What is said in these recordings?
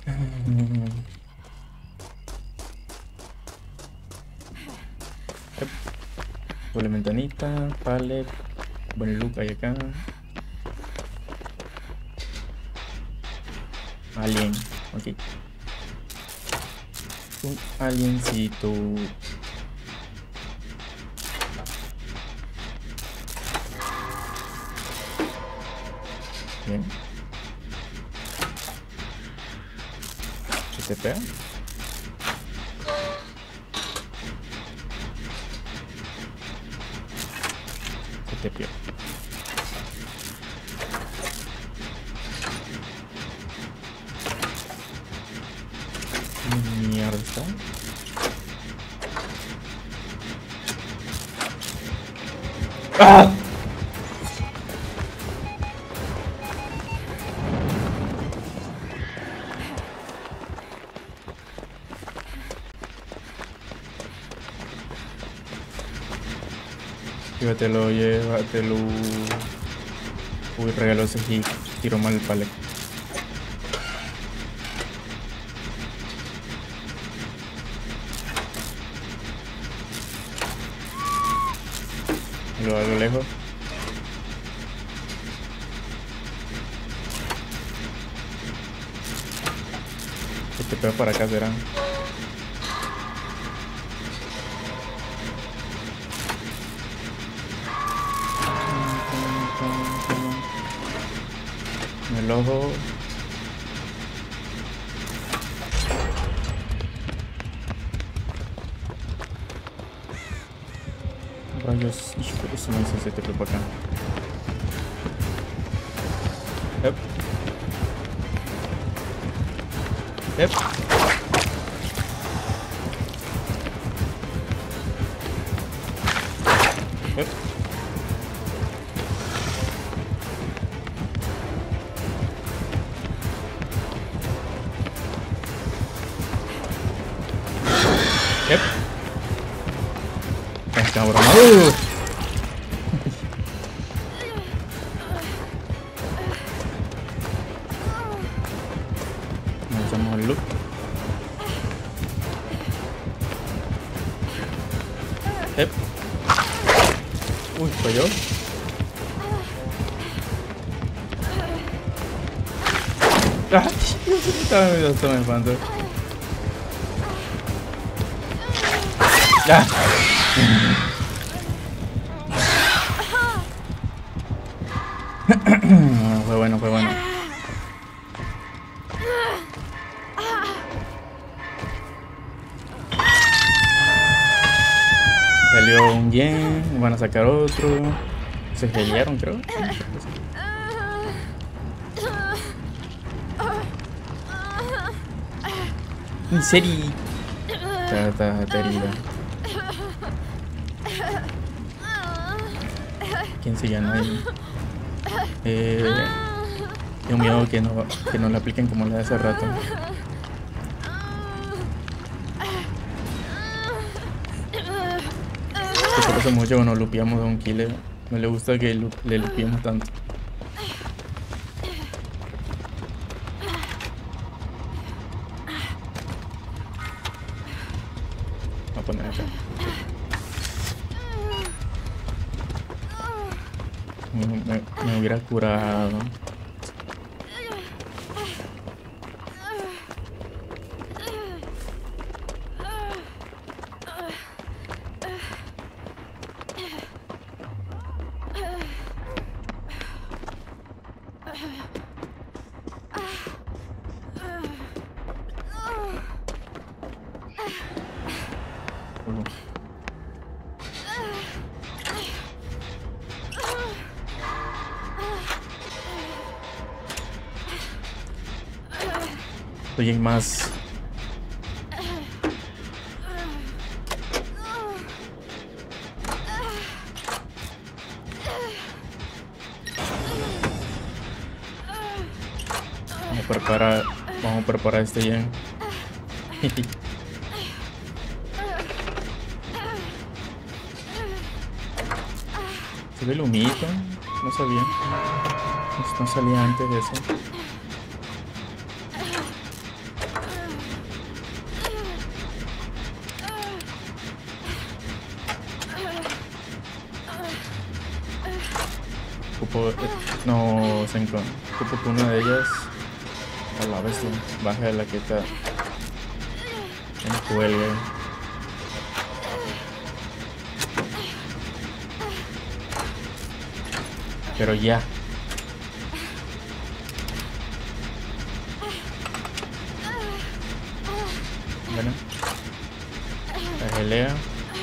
Doble ventanita, pallet. Buen look hay acá. Alien, ok. Un aliencito. Bien. ¿Qué te pega? ¿Qué te pega? Mierda está. ¡Ah! Llévatelo, llévatelo. Uy, regaló ese hit. Tiro mal el pallet. A lo lejos. Que te pega para acá, será. En el ojo. Rayos, hijo de su madre, se te fue para acá. Yep. Yep. Yep. Yep. Cabrón. Nos hacemos el loop. Yep. Uy, falló. Ah, estaba me espanto. Ya. Fue bueno, fue bueno. Salió un bien, van a sacar otro. Se gelearon, creo. En serio. Está herida. ¿Quién se llama ahí? Tengo miedo que no le apliquen como la de hace rato. Por eso mucho cuando lupeamos a un killer. No le gusta que le lupeemos tanto. Voy a poner acá. Me hubiera curado. Oye, hay más. Vamos a preparar este ya. ¿Se ve el humito? No sabía. No salía antes de eso. No, Senko. Ocupo que una de ellas. A la bestia. Baja de la quieta. En cuelgue. Pero ya. Bueno. La gelea.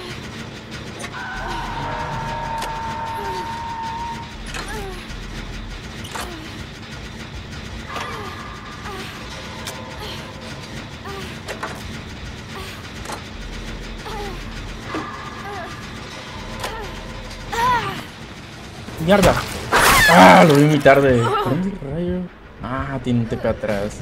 ¡Mierda! ¡Ah! Lo vi muy tarde. ¿Por dónde rayo? Ah, tiene un TP atrás.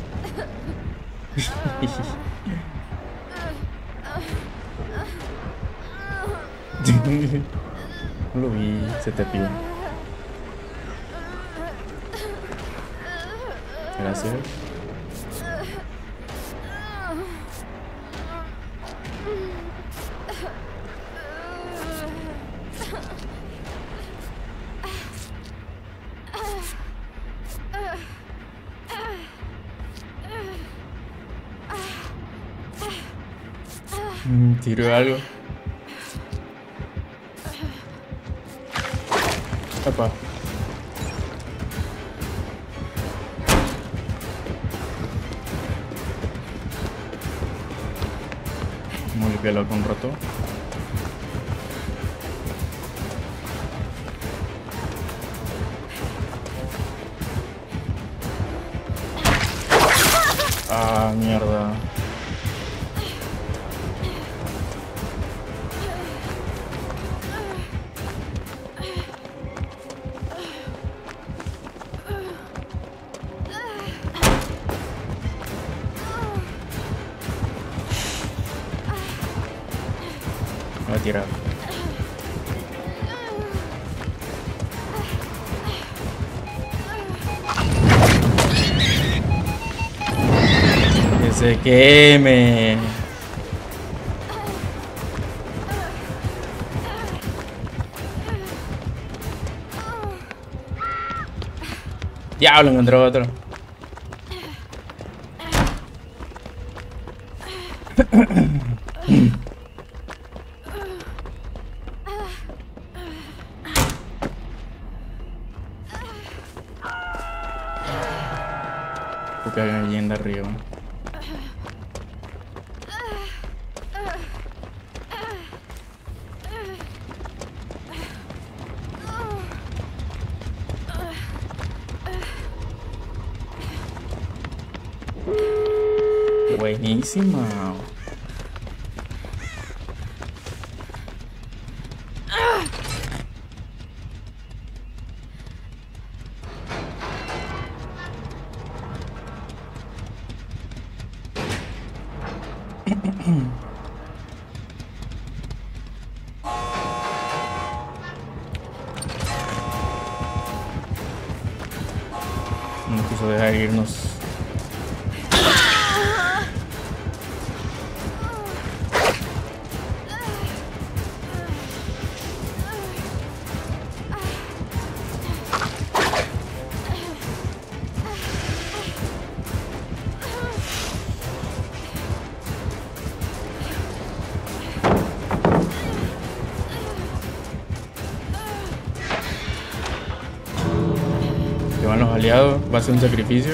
No lo vi, se te pide. Gracias. Tiro algo. Opa. Vamos a limpiarlo con roto. Ah, mierda. Voy a tirar. Que se queme. Diablo, encontré otro. Porque hay una leyenda arriba. Buenísima. No quiso dejar irnos. Que van los aliados, va a ser un sacrificio.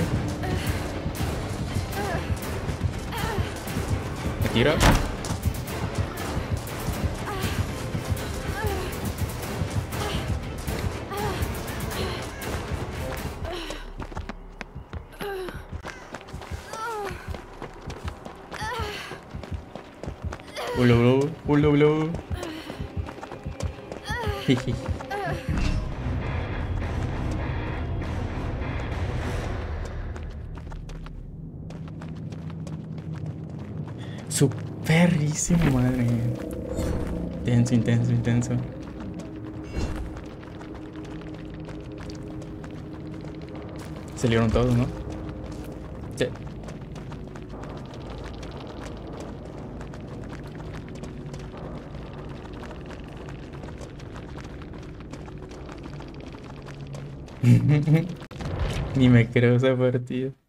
Me tira. Ulo, ulo. Superísimo, madre. Intenso, intenso, intenso. Salieron todos, ¿no? Sí. Ni me creo esa partida.